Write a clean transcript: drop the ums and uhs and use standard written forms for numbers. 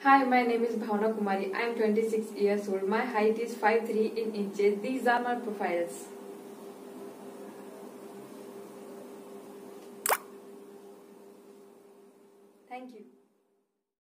Hi, my name is Bhawana Kumari. I am 26 years old. My height is 5'3" in inches. These are my profiles. Thank you.